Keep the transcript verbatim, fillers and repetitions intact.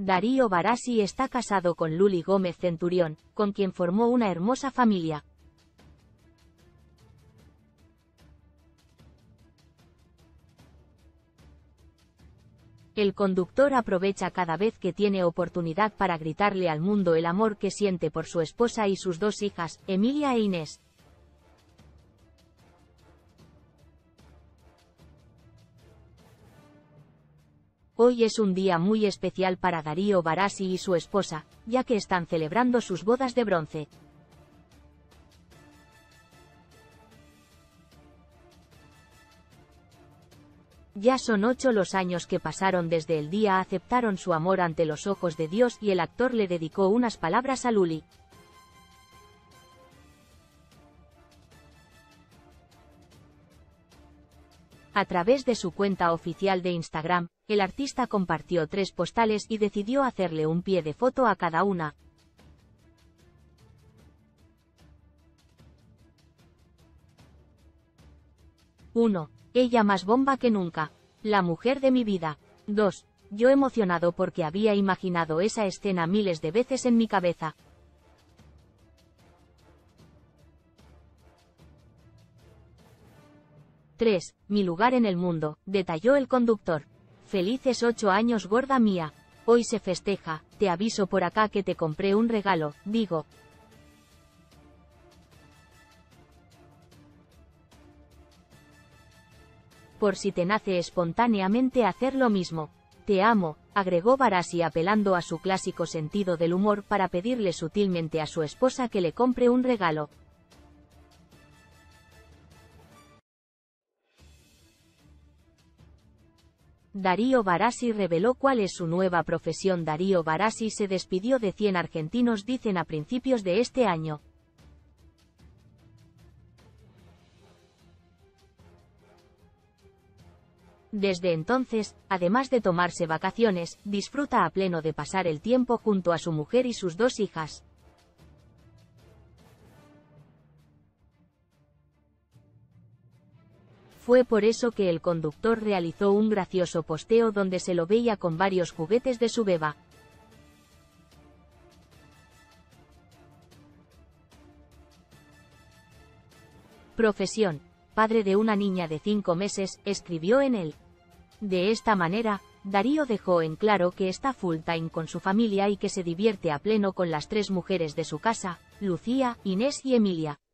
Darío Barassi está casado con Luli Gómez Centurión, con quien formó una hermosa familia. El conductor aprovecha cada vez que tiene oportunidad para gritarle al mundo el amor que siente por su esposa y sus dos hijas, Emilia e Inés. Hoy es un día muy especial para Darío Barassi y su esposa, ya que están celebrando sus bodas de bronce. Ya son ocho los años que pasaron desde el día aceptaron su amor ante los ojos de Dios y el actor le dedicó unas palabras a Luli. A través de su cuenta oficial de Instagram, el artista compartió tres postales y decidió hacerle un pie de foto a cada una. uno. Ella más bomba que nunca. La mujer de mi vida. dos. Yo emocionado porque había imaginado esa escena miles de veces en mi cabeza. tres. Mi lugar en el mundo, detalló el conductor. Felices ocho años gorda mía. Hoy se festeja, te aviso por acá que te compré un regalo, digo. Por si te nace espontáneamente hacer lo mismo. Te amo, agregó Barassi apelando a su clásico sentido del humor para pedirle sutilmente a su esposa que le compre un regalo. Darío Barassi reveló cuál es su nueva profesión. Darío Barassi se despidió de cien argentinos dicen a principios de este año. Desde entonces, además de tomarse vacaciones, disfruta a pleno de pasar el tiempo junto a su mujer y sus dos hijas. Fue por eso que el conductor realizó un gracioso posteo donde se lo veía con varios juguetes de su beba. Profesión: padre de una niña de cinco meses, escribió en él. De esta manera, Darío dejó en claro que está full time con su familia y que se divierte a pleno con las tres mujeres de su casa, Lucía, Inés y Emilia.